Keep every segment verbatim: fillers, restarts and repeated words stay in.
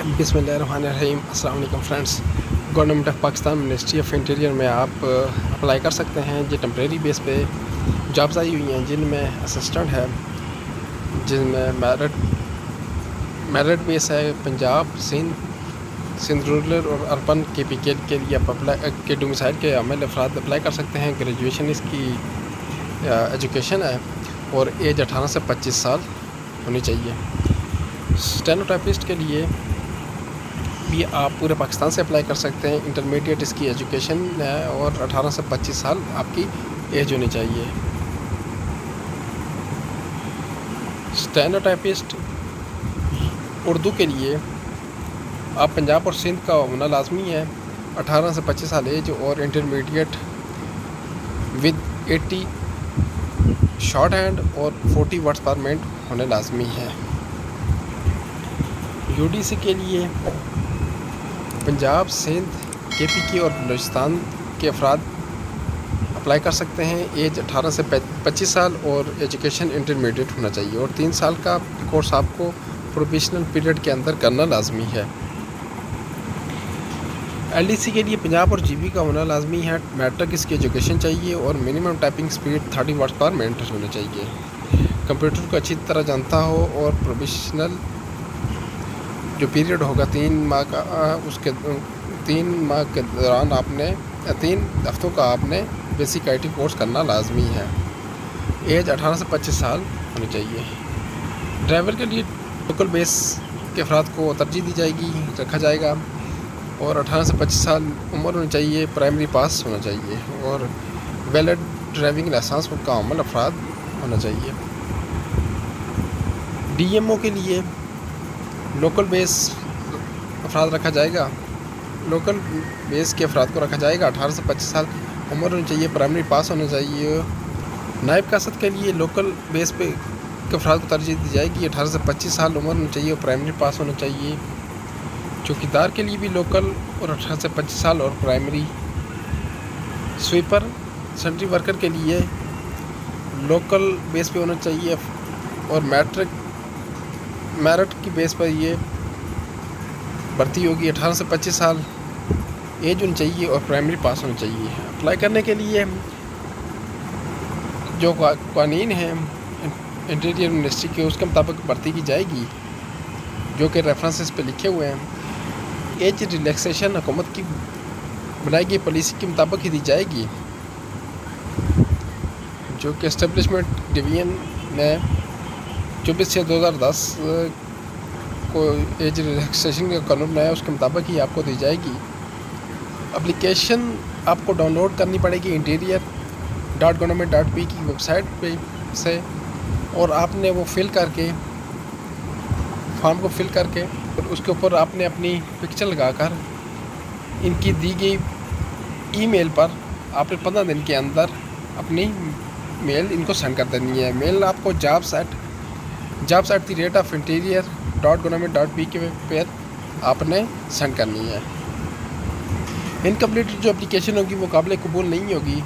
बिस्मिल्लाहिर्रहमानिर्रहीम। अस्सलाम वालेकुम friends. Government of Pakistan ministry of interior में आप अप्लाई कर सकते हैं। जो टेम्प्रेरी बेस पे जॉब्स आई हुई हैं, जिनमें असिस्टेंट है, जिनमें मेरिट मेरिट बेस है पंजाब, सिंध सिंध रूरल और अर्बन के पी के के लिए आप अप्लाई के डोमिसाइल के अमल अफराद अप्लाई कर सकते हैं। ग्रेजुएशन इसकी एजुकेशन है और एज अठारह से पच्चीस साल होनी चाहिए। स्टेनोटाइपिस्ट के लिए भी आप पूरे पाकिस्तान से अप्लाई कर सकते हैं। इंटरमीडिएट इसकी एजुकेशन है और अठारह से पच्चीस साल आपकी एज होनी चाहिए। स्टेनोटाइपिस्ट उर्दू के लिए आप पंजाब और सिंध का होना लाजमी है। अठारह से पच्चीस साल एज और इंटरमीडिएट विद अस्सी शॉर्ट हैंड और चालीस वर्ड्स पर मिनट होने लाजमी है। यूडीसी के लिए पंजाब, सिंध, के पी के और बलूचिस्तान के अफराद अप्लाई कर सकते हैं। एज अठारह से पच्चीस साल और एजुकेशन इंटरमीडिएट होना चाहिए और तीन साल का कोर्स आपको प्रोफेशनल पीरियड के अंदर करना लाजमी है। एल डी सी के लिए पंजाब और जी बी का होना लाजमी है। मैट्रिक इसकी एजुकेशन चाहिए और मिनिमम टाइपिंग स्पीड तीस वर्ड्स पर मिनट होनी चाहिए। कंप्यूटर को अच्छी तरह जानता हो और प्रोफेशनल जो पीरियड होगा तीन माह का, उसके तीन माह के दौरान आपने तीन हफ्तों का आपने बेसिक आई टी कोर्स करना लाजमी है। एज अठारह से पच्चीस साल होनी चाहिए। ड्राइवर के लिए लोकल बेस के अफराद को तरजीह दी जाएगी रखा जाएगा और अठारह से पच्चीस साल उम्र होनी चाहिए। प्राइमरी पास होना चाहिए और वैलिड ड्राइविंग लाइसेंस का अमल अफराद होना चाहिए। डी एम ओ के लिए लोकल बेस अफराद रखा जाएगा लोकल बेस के अफराद को रखा जाएगा। अठारह से पच्चीस साल उम्र होनी चाहिए। प्राइमरी पास होना चाहिए। नायब कासत के लिए लोकल बेस पे के अफराद को तरजीह दी जाएगी। अठारह से पच्चीस साल उम्र होनी चाहिए और प्राइमरी पास होना चाहिए। चौकीदार के लिए भी लोकल और अठारह से पच्चीस साल और प्राइमरी। स्वीपर सेंट्री वर्कर के लिए लोकल बेस पे होना चाहिए और मैट्रिक मेरिट की बेस पर ये भर्ती होगी। अठारह से पच्चीस साल एज होनी चाहिए और प्राइमरी पास होना चाहिए। अप्लाई करने के लिए जो कानून हैं इंटीरियर मिनिस्ट्री के, उसके मुताबिक भर्ती की जाएगी, जो कि रेफरेंसेस पे लिखे हुए हैं। एज रिलैक्सेशन हुकूमत की बनाई गई पॉलिसी के मुताबिक ही दी जाएगी, जो कि एस्टेब्लिशमेंट डिवीजन ने चौबीस छः दो हज़ार दस को एज रिलैक्सेशन का कानून बनाया, उसके मुताबिक ही आपको दी जाएगी। एप्लीकेशन आपको डाउनलोड करनी पड़ेगी interior dot government dot P K website पे से और आपने वो फिल करके फॉर्म को फिल करके और उसके ऊपर आपने अपनी पिक्चर लगाकर इनकी दी गई ईमेल पर आपने पंद्रह दिन के अंदर अपनी मेल इनको सेंड कर देनी है। मेल आपको jobs at jobs at the rate of interior dot government dot P K पर आपने सेंड करनी है। इनकम्प्लीट जो एप्लीकेशन होगी वो काबिल कबूल नहीं होगी।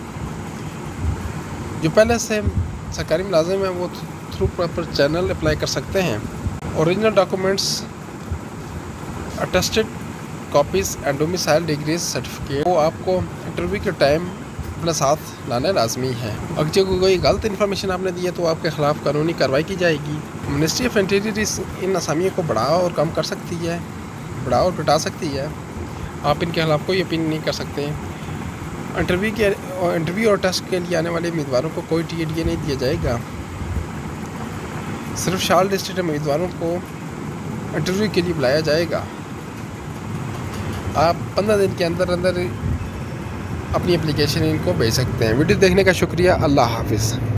जो पहले से सरकारी मुलाजिम है वो थ्रू प्रॉपर चैनल अप्लाई कर सकते हैं। Original documents, attested copies and domicile degrees certificate वो आपको इंटरव्यू के टाइम अपने साथ लाना लाजमी है। अगर जो कोई गलत इन्फॉर्मेशन आपने दी है तो आपके ख़िलाफ़ कानूनी कार्रवाई की जाएगी। मिनिस्ट्री ऑफ इंटीरियर इन असामियों को बढ़ा और कम कर सकती है, बढ़ा और घटा सकती है। आप इनके खिलाफ़ कोई अपील नहीं कर सकते। इंटरव्यू के इंटरव्यू और टेस्ट के लिए आने वाले उम्मीदवारों को कोई टी ए डी ए नहीं दिया जाएगा। सिर्फ शॉर्ट लिस्टेड उम्मीदवारों को इंटरव्यू के लिए बुलाया जाएगा। आप पंद्रह दिन के अंदर अंदर अपनी एप्लीकेशन इनको भेज सकते हैं। वीडियो देखने का शुक्रिया। अल्लाह हाफिज़।